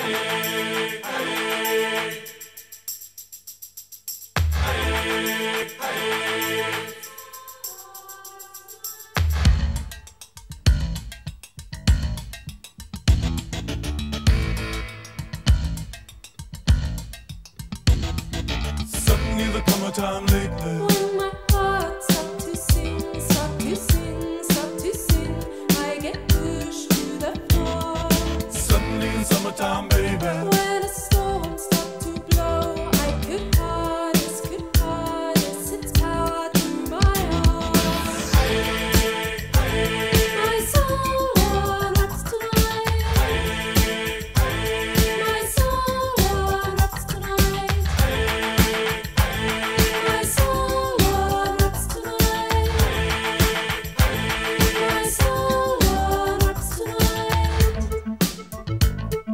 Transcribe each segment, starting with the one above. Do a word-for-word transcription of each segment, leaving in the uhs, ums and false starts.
Suddenly there come a time lately When my heart starts to sing, start to sing, start to sing, I get pushed to the floor. Suddenly in summertime, baby. When a storm starts to blow, I could harness, could harness its power through my heart. My soul erupts tonight. My soul erupts tonight. My soul erupts tonight. My soul erupts tonight.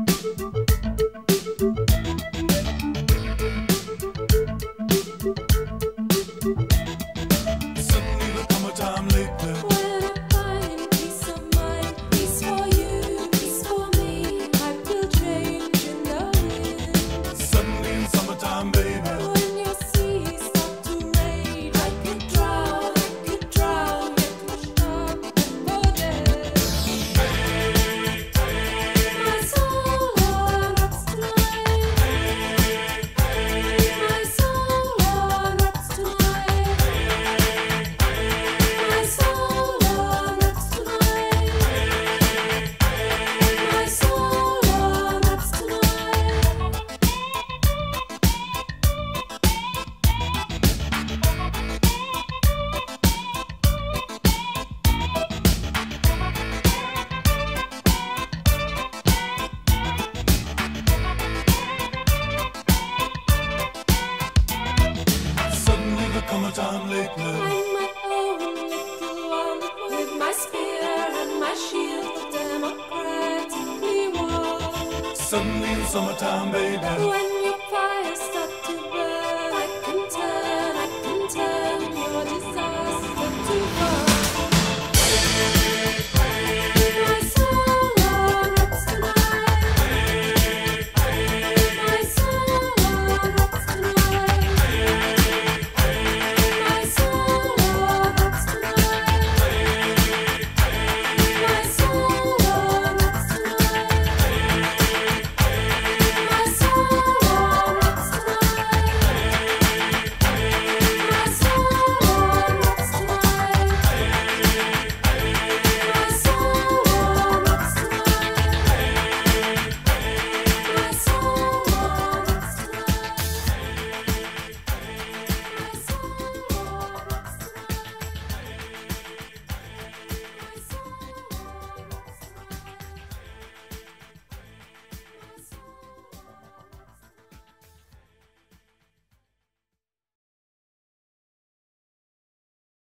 Suddenly there come a time lately When I find peace of mind, peace for you, peace for me, I feel change in the wind. Suddenly in summertime, baby. When your seas start to rage, I could drown, I could drown, get washed up and go dead. My soul erupts tonight. My soul erupts tonight. My soul erupts tonight. My soul erupts tonight. Suddenly there come a time lately I'm my own little one with my spear and my shield democratically won. Suddenly in summertime, baby. When